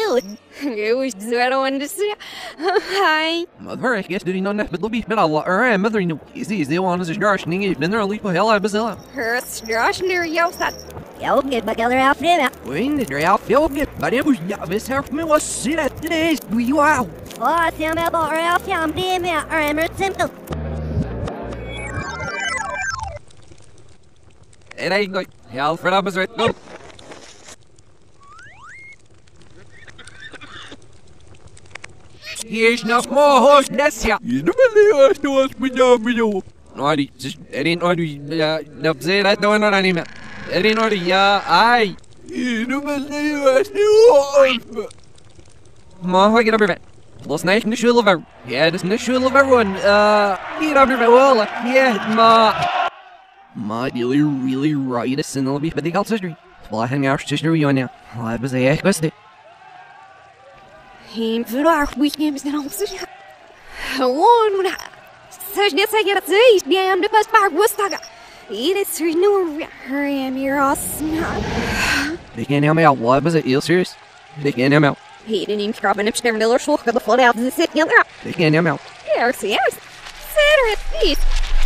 Willen. Ik wist zo aan de zee. Hi. Mother, I guess doing nothing but be bit Allah. Mother, no, is the one is a jarsh ning. You've been there, leap of hell, I bazilla. Her strash near jou staat. Jou get my color out there. When did your outfit get? But it was this half me was see that today. Do you out? Oh, tell me about her out. I'm damn out. I'm simple. It ain't like Alfred up is right. Go. Here's no more horse. That's ya. You don't believe us to us with you. No, I just it ain't no no say that don't know anymore. It ain't no I. You don't believe us to us. Ma, get up here. Let's nice in the shul of everyone. Yeah, this in the shul of everyone. Get up here. Well, yeah, Ma, really right. This in the beef, but they got history. Well, I hang out sister you now. I was a question. Hem vandaag weekend dan ons. Gewoon zeg net zeg je dat ze is bij hem de pas maar was dat. It is er no hurry here us. They can't help me out. What was it? You serious? They can't help me out. He didn't even grab an upstairs miller so the flood out the city. They can't help me out. Yes. Saturday, please.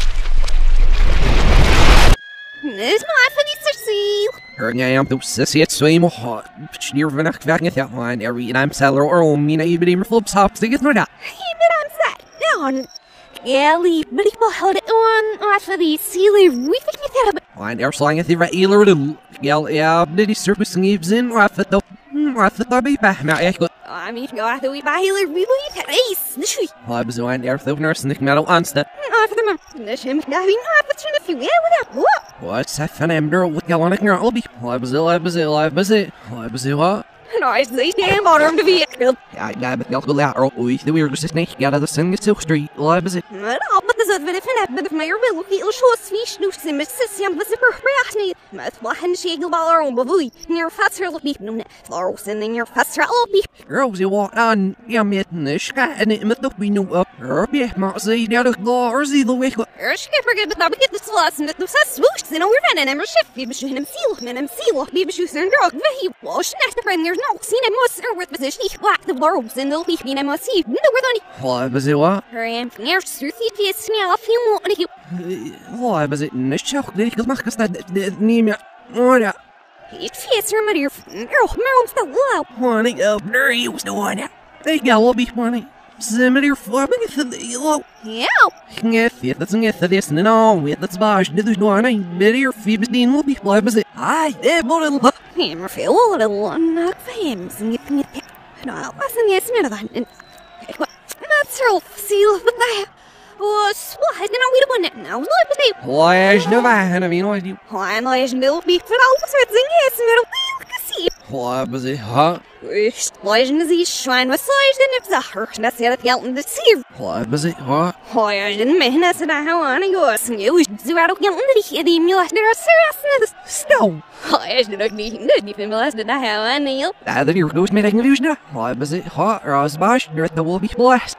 This not for the sea. Hörni, jag tog sett så i mål. Snir för nack vägen jag har en every I'm seller or mina i bedriver flips hops det går där. But I'm sad. Down. Ellie, but people held it on for the sealy we think it Och en är slang att det var iller du. Ja, det är surface gives in och att då. Att det blir bättre med jag. I mean, go after we buy healer really had ace. The tree. Jag was en är the nurse nick metal ansted. After them. The shim having half a turn if you without what? What's that fan emder with galonic near I'll be. I was it. What? Nice, they stand bottom to be killed. I got the go out or we the weird snake got the sin to street. Was it? No, but the other fin but if my will feel show swish no sim system was super reactionary. Mas wahan shagel baller on bavui near faster look beef no floor sending your faster all beef. Girls you walk on yeah mitnish and it must be no up or be ma say down the floor see the way. Skipper get the get the slots and the swoosh and we're running and shift be beshu him seal be beshu and drug he wash next the friend there's no seen him was with position he whack the worlds and they'll be in him was he no we're was it what? Her am near through the smell a few more and he was it nish det jag machst det nime ora it feels her mother mom's the low honey up there you was the one they got be funny Zimmer forming the yellow. Yeah. If that's this and all with that's bash, there's no name, better Phoebus Dean will be fly, was it? I did what him feel a little one, not for him, singing it. No, I wasn't yes, minute and that's her seal of the was what I didn't we want it now. Look at it. Why is no man? I mean, what do you? Why am I no be for all the yes, middle see. Why was it hot? Explosion these shrine was sized and if the hurt that's the other out in the sea. Why was it hot? Why I didn't mean I said how on you was and you do out of the mule there are serious snow. I didn't even molest that how I kneel. Either your ghost made a confusion. Why was it hot or I was bash or the will be blessed?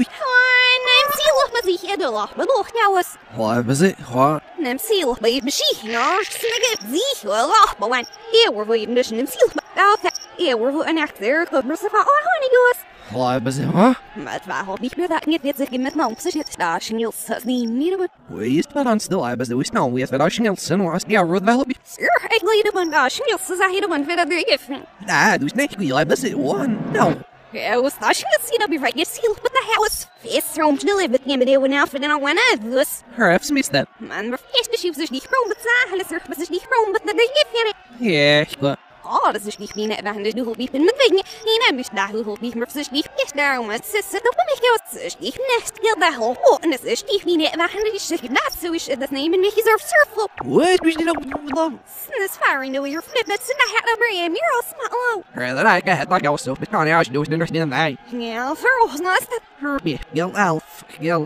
Why was it hot? Seal, baby, she, no, snigger, thee, well, off, but when here we're waiting to seal, but out that here we're an act there, could be so far, honey, Why was it hot? But I hope you that it's a gimme months, it's dashing you'll certainly need it. We used to on still, I was the snow with the dashing Nelson was the hour of the hobby. Sir, I laid upon dashing you'll say I hit one fit of the gift. Ah, there's next week, I was it one. No. I was dashing the seat, I'll be right, you seal, but the house. Face thrown to live with him, but they went out for dinner when I was. Perhaps missed that. Man, refused to shoot the chrome, but I had a surface of the chrome, but the gift in it. Yeah, but. Oh, das ist nicht wie eine Bande, du holst mit wegen. Ich mich da, du holst mir sich nicht darum, es ist du mich aus ich nicht gilt da hoch und es ist nicht wie eine Bande, ich das so ist das nehmen mich auf surf. What we did love. This firing to your flippets and I had a brand mural small. Rather like I had like also but can't I do understand that. Yeah, for was not that Herbie, Gil Alf, Gil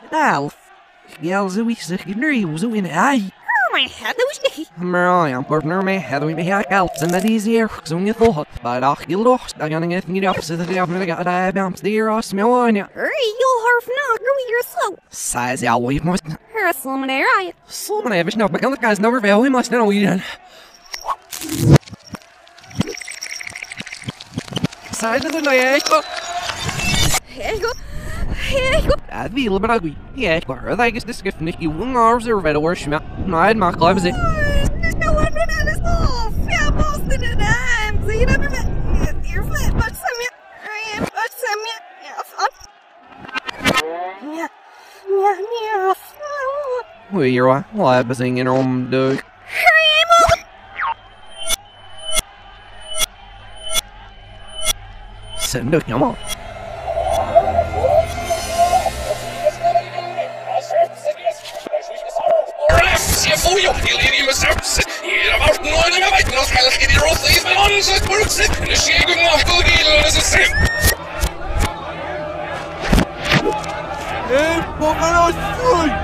Zoe sick was in I. My head was nicht. I'm partner me had we be out and that easier so you thought but you lost I gonna get me up so that I got I bounced the air smell on you. You'll harf not go you're slow. Size out we must her salmon air. Salmon average no but the guys never fail we must know we done. ساعدنا انه يعيشوا هذه البراغوي يعيشوا هذا يقص دسكف نحكي ونعرف زرفة ورشمع نعيد مع قلب زي ويروح لابسين ينهم دوك صندوق يا ماما Hey, Pocono,